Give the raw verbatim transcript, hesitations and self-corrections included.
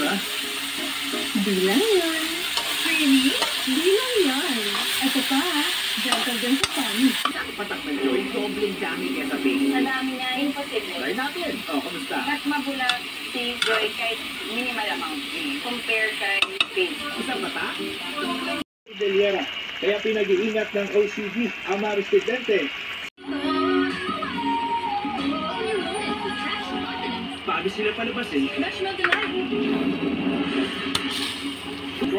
ba? Bilang yan. Really? Bilang yan. Ito pa, gentle din sa pan. Ang patak ng Joy, dobleng dami kaya sa base. Madami nga, imposible. Try natin. Oh, kamusta? Mas mabulat si Joy kahit minimal amount. Compare kay Base. Isang bata? Deliera. Kaya pinag-iingat ng O C D ang mga residente. Paano sila palabasin? National Delight.